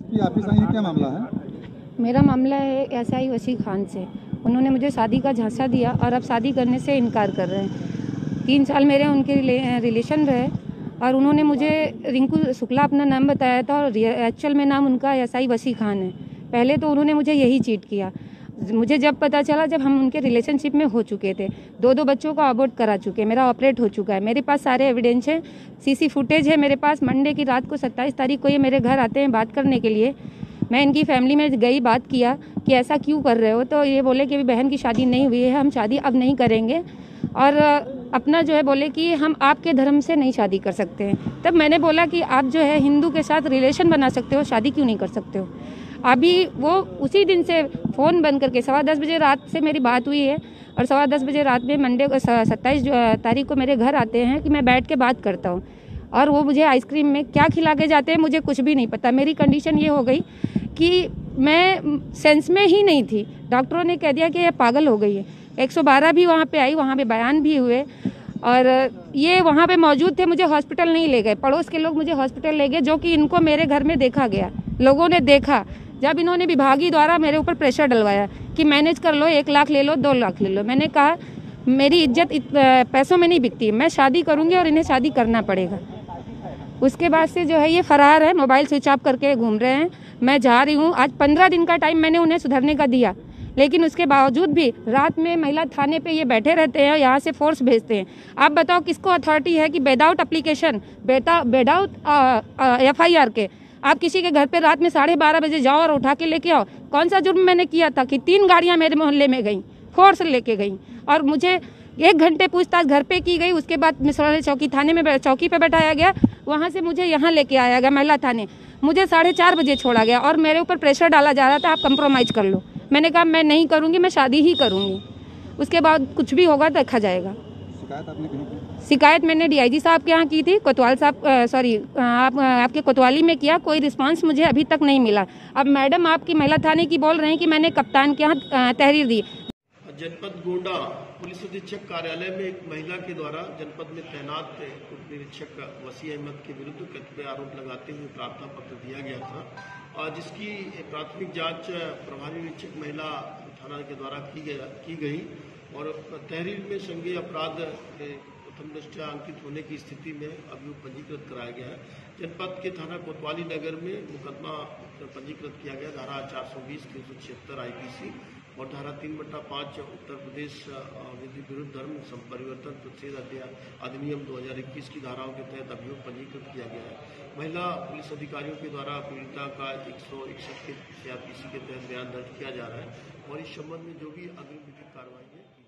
आपकी ऑफिस आई है, क्या मामला है? मेरा मामला है एसआई वसी खान से। उन्होंने मुझे शादी का झांसा दिया और अब शादी करने से इनकार कर रहे हैं। 3 साल मेरे उनके रिलेशन रहे और उन्होंने मुझे रिंकू शुक्ला अपना नाम बताया था और एक्चुअल में नाम उनका एसआई वसी खान है। पहले तो उन्होंने मुझे यही चीट किया। मुझे जब पता चला, जब हम उनके रिलेशनशिप में हो चुके थे, 2 बच्चों का अबॉर्ट करा चुके, मेरा ऑपरेट हो चुका है, मेरे पास सारे एविडेंस हैं, सीसी फुटेज है मेरे पास। मंडे की रात को 27 तारीख को ये मेरे घर आते हैं बात करने के लिए। मैं इनकी फैमिली में गई, बात किया कि ऐसा क्यों कर रहे हो, तो ये बोले कि बहन की शादी नहीं हुई है, हम शादी अब नहीं करेंगे और अपना जो है बोले कि हम आपके धर्म से नहीं शादी कर सकते हैं। तब मैंने बोला कि आप जो है हिंदू के साथ रिलेशन बना सकते हो, शादी क्यों नहीं कर सकते हो। अभी वो उसी दिन से फ़ोन बंद करके 10:15 बजे रात से मेरी बात हुई है और 10:15 बजे रात में मंडे को 27 तारीख को मेरे घर आते हैं कि मैं बैठ के बात करता हूँ और वो मुझे आइसक्रीम में क्या खिला के जाते हैं मुझे कुछ भी नहीं पता। मेरी कंडीशन ये हो गई कि मैं सेंस में ही नहीं थी। डॉक्टरों ने कह दिया कि ये पागल हो गई है। 112 भी वहाँ पे आई, वहाँ पे बयान भी हुए और ये वहाँ पे मौजूद थे, मुझे हॉस्पिटल नहीं ले गए। पड़ोस के लोग मुझे हॉस्पिटल ले गए, जो कि इनको मेरे घर में देखा गया, लोगों ने देखा। जब इन्होंने विभागीय द्वारा मेरे ऊपर प्रेशर डलवाया कि मैनेज कर लो, 1 लाख ले लो, 2 लाख ले लो, मैंने कहा मेरी इज्जत पैसों में नहीं बिकती, मैं शादी करूँगी और इन्हें शादी करना पड़ेगा। उसके बाद से जो है ये फरार है, मोबाइल स्विच ऑफ करके घूम रहे हैं। मैं जा रही हूँ, आज 15 दिन का टाइम मैंने उन्हें सुधरने का दिया, लेकिन उसके बावजूद भी रात में महिला थाने पे ये बैठे रहते हैं, यहाँ से फोर्स भेजते हैं। आप बताओ किसको अथॉरिटी है कि विदाउट एप्लीकेशन, विदाउट FIR के आप किसी के घर पे रात में 12:30 बजे जाओ और उठा के लेके आओ। कौन सा जुर्म मैंने किया था कि 3 गाड़ियाँ मेरे मोहल्ले में गई, फोर्स लेके गई और मुझे 1 घंटे पूछताछ घर पे की गई। उसके बाद मिसरौली चौकी थाने में चौकी पे बैठाया गया, वहाँ से मुझे यहाँ लेके आया गया महिला थाने। मुझे 4:30 बजे छोड़ा गया और मेरे ऊपर प्रेशर डाला जा रहा था, आप कंप्रोमाइज़ कर लो। मैंने कहा मैं नहीं करूँगी, मैं शादी ही करूँगी, उसके बाद कुछ भी होगा देखा जाएगा। शिकायत आपने कहीं की? शिकायत मैंने DIG साहब के यहाँ की थी, कोतवाल साहब आपके कोतवाली में किया, कोई रिस्पांस मुझे अभी तक नहीं मिला। अब मैडम आपकी महिला थाने की बोल रहे हैं कि मैंने कप्तान के यहाँ तहरीर दी। जनपद गोंडा पुलिस अधीक्षक कार्यालय में एक महिला के द्वारा जनपद में तैनात उप निरीक्षक वसी अहमद के विरुद्ध कथित आरोप लगाते हुए प्रार्थना पत्र दिया गया था, जिसकी प्राथमिक जांच प्रभारी निरीक्षक महिला थाना के द्वारा की गई और तहरीर में संज्ञेय अपराध प्रथम दृष्टया अंकित होने की स्थिति में अभियोग पंजीकृत कराया गया है। जनपद के थाना कोतवाली नगर में मुकदमा पंजीकृत किया गया, धारा 420, 376 IPC और धारा 3/5 उत्तर प्रदेश विरुद्ध धर्म संपरिवर्तन प्रतिषेध अधिनियम 2021 की धाराओं के तहत अभियोग पंजीकृत किया गया है। महिला पुलिस अधिकारियों के द्वारा पीड़िता का 161 के CRPC के तहत बयान दर्ज किया जा रहा है और इस संबंध में जो भी अग्रिम विधिक कार्रवाई है